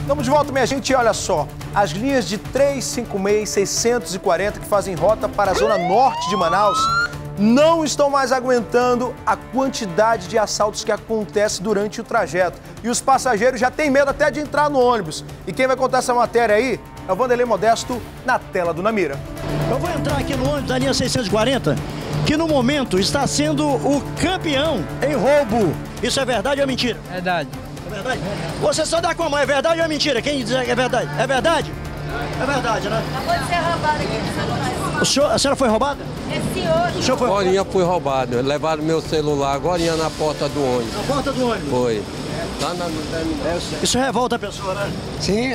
Estamos de volta, minha gente, e olha só. As linhas de 356, 640 que fazem rota para a zona norte de Manaus não estão mais aguentando a quantidade de assaltos que acontece durante o trajeto. E os passageiros já têm medo até de entrar no ônibus. E quem vai contar essa matéria aí é o Vanderlei Modesto, na tela do Namira. Eu vou entrar aqui no ônibus da linha 640, que no momento está sendo o campeão em roubo. Isso é verdade ou é mentira? Verdade. É verdade? Você só dá com a mão, é verdade ou é mentira? Quem diz que é verdade? É verdade? É verdade, né? Acabou de ser roubado aqui no celular. A senhora foi roubada? Esse hoje. O senhor foi roubado? Agorinha fui roubado, levaram meu celular agorinha na porta do ônibus. Na porta do ônibus? Foi. Lá no terminal. Isso revolta a pessoa, né? Sim.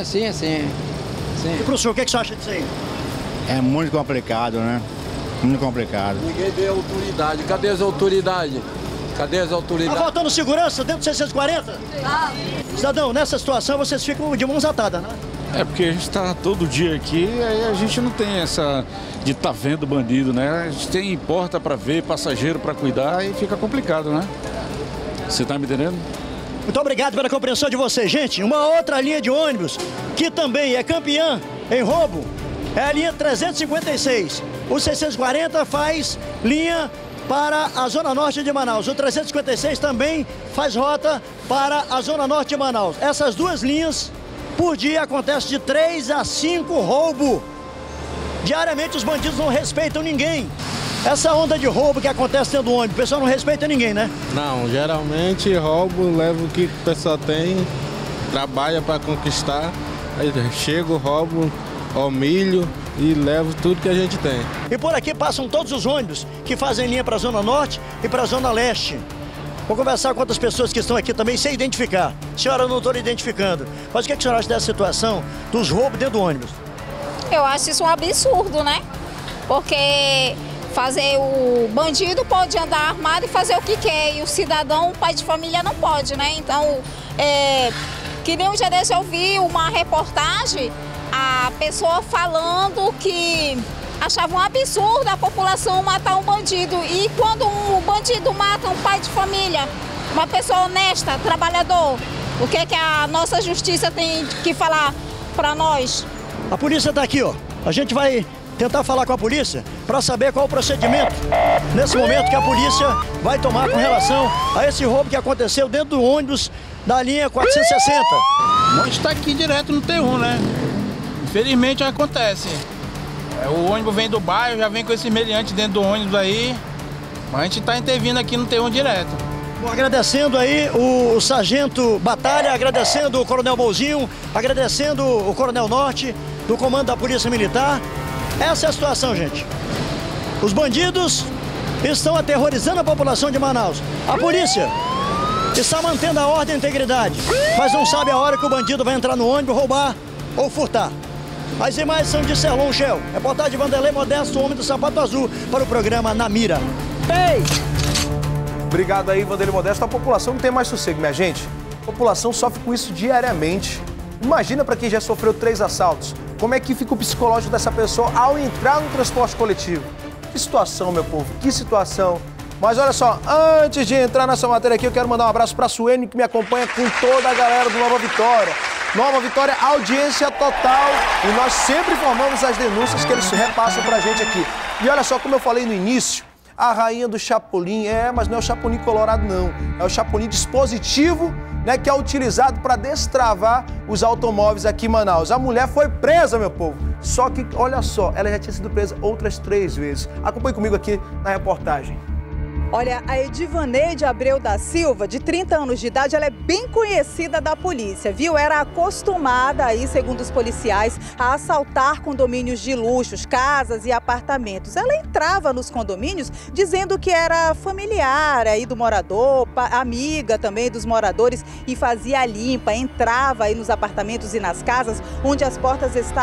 E pro senhor, o que você acha disso aí? É muito complicado, né? Muito complicado. Ninguém deu autoridade. Cadê as autoridades? Cadê as Tá autoridades? faltando segurança dentro do 640? Cidadão, nessa situação vocês ficam de mãos atadas, né? É porque a gente está todo dia aqui e aí a gente não tem essa de estar vendo bandido, né? A gente tem porta para ver, passageiro para cuidar e fica complicado, né? Você tá me entendendo? Muito obrigado pela compreensão de vocês, gente. Uma outra linha de ônibus que também é campeã em roubo é a linha 356. O 640 faz linha para a zona norte de Manaus. O 356 também faz rota para a zona norte de Manaus. Essas duas linhas, por dia, acontece de 3 a 5 roubos. Diariamente os bandidos não respeitam ninguém. Essa onda de roubo que acontece dentro do ônibus, o pessoal não respeita ninguém, né? Não, geralmente roubo, leva o que o pessoal tem, trabalha para conquistar, aí chega, roubo, humilho e levo tudo que a gente tem. E por aqui passam todos os ônibus que fazem linha para a Zona Norte e para a Zona Leste. Vou conversar com outras pessoas que estão aqui também sem identificar. A senhora não estou identificando. Mas o que a senhora acha dessa situação dos roubos dentro do ônibus? Eu acho isso um absurdo, né? Porque o bandido pode andar armado e fazer o que quer, e o cidadão, o pai de família, não pode, né? Então, que nem um dia desse eu vi uma reportagem, a pessoa falando que achava um absurdo a população matar um bandido. E quando um bandido mata um pai de família, uma pessoa honesta, trabalhador, o que é que a nossa justiça tem que falar para nós? A polícia está aqui, ó. A gente vai tentar falar com a polícia para saber qual o procedimento nesse momento que a polícia vai tomar com relação a esse roubo que aconteceu dentro do ônibus da linha 460. A gente está aqui direto no T1, né? Infelizmente acontece. O ônibus vem do bairro, já vem com esse meliante dentro do ônibus aí. Mas a gente está intervindo aqui no T1 direto. Bom, agradecendo aí o Sargento Batalha, agradecendo o Coronel Bolzinho, agradecendo o Coronel Norte do Comando da Polícia Militar. Essa é a situação, gente. Os bandidos estão aterrorizando a população de Manaus. A polícia está mantendo a ordem e a integridade, mas não sabe a hora que o bandido vai entrar no ônibus, roubar ou furtar. As imagens são de Serlon Shell. Reportagem de Vanderlei Modesto, o homem do sapato azul, para o programa Na Mira. Ei! Obrigado aí, Vanderlei Modesto. A população não tem mais sossego, minha gente. A população sofre com isso diariamente. Imagina para quem já sofreu 3 assaltos. Como é que fica o psicológico dessa pessoa ao entrar no transporte coletivo? Que situação, meu povo, que situação. Mas olha só, antes de entrar nessa matéria aqui, eu quero mandar um abraço para a Suene, que me acompanha com toda a galera do Nova Vitória. Nova Vitória, audiência total. E nós sempre informamos as denúncias que eles repassam pra gente aqui. E olha só, como eu falei no início, a rainha do Chapolin, mas não é o Chapolin colorado, não. É o Chapolin dispositivo, né, que é utilizado para destravar os automóveis aqui em Manaus. A mulher foi presa, meu povo. Só que, olha só, ela já tinha sido presa outras 3 vezes. Acompanhe comigo aqui na reportagem. Olha, a Edivaneide Abreu da Silva, de 30 anos de idade, ela é bem conhecida da polícia, viu? Era acostumada aí, segundo os policiais, a assaltar condomínios de luxos, casas e apartamentos. Ela entrava nos condomínios dizendo que era familiar aí do morador, amiga também dos moradores, e fazia a limpa, entrava aí nos apartamentos e nas casas onde as portas estavam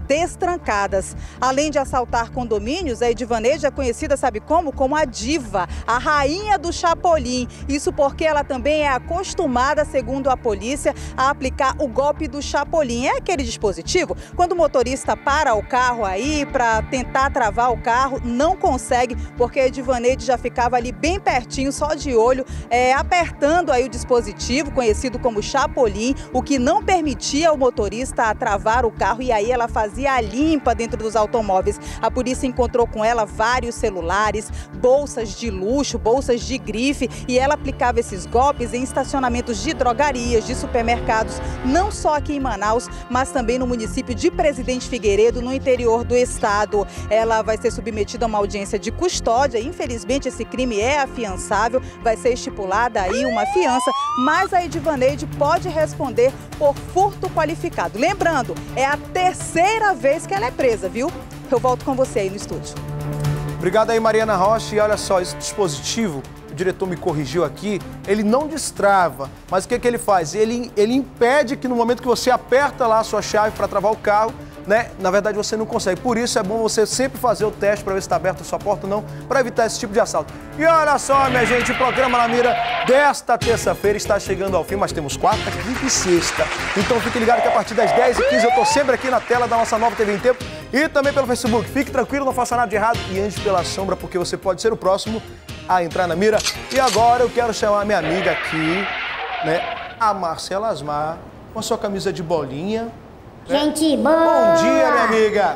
destrancadas. Além de assaltar condomínios, a Edivaneide é conhecida, sabe como? Como a diva, a rainha do Chapolin. Isso porque ela também é acostumada, segundo a polícia, a aplicar o golpe do Chapolin. É aquele dispositivo, quando o motorista para o carro aí para tentar travar o carro, não consegue, porque a Edivaneide já ficava ali bem pertinho, só de olho, apertando aí o dispositivo, conhecido como Chapolin, o que não permitia o motorista a travar o carro, e aí ela fazia a limpa dentro dos automóveis. A polícia encontrou com ela vários celulares, bolsas de luxo, bolsas de grife, e ela aplicava esses golpes em estacionamentos de drogarias, de supermercados, não só aqui em Manaus, mas também no município de Presidente Figueiredo, no interior do estado. Ela vai ser submetida a uma audiência de custódia. Infelizmente, esse crime é afiançável, vai ser estipulada aí uma fiança, mas a Edivaneide pode responder por furto qualificado. Lembrando, é a terceira vez que ela é presa, viu? Eu volto com você aí no estúdio. Obrigado aí, Mariana Rocha. E olha só, esse dispositivo, o diretor me corrigiu aqui, ele não destrava, mas o que ele faz? Ele impede que no momento que você aperta lá a sua chave para travar o carro, né, na verdade você não consegue. Por isso é bom você sempre fazer o teste para ver se está aberta a sua porta ou não, para evitar esse tipo de assalto. E olha só, minha gente, o programa Na Mira desta terça-feira está chegando ao fim, mas temos quarta, quinta e sexta. Então fique ligado que a partir das 10h15 eu estou sempre aqui na tela da nossa nova TV em Tempo e também pelo Facebook. Fique tranquilo, não faça nada de errado e ande pela sombra, porque você pode ser o próximo a entrar na mira. E agora eu quero chamar minha amiga aqui, né, a Marcela Asmar, com a sua camisa de bolinha. Gente boa! Bom dia, minha amiga!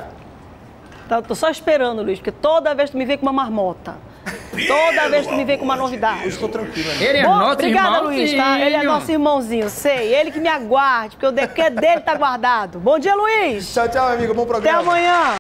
Tô só esperando, Luiz, porque toda vez tu me vê com uma marmota. Toda vez tu me vê com uma novidade. Eu estou tranquilo, né? Ele é nosso obrigada, irmãozinho. Luiz, tá? Ele é nosso irmãozinho, sei. Ele que me aguarde, porque dele tá guardado. Bom dia, Luiz! Tchau, tchau, amigo. Bom programa. Até amanhã.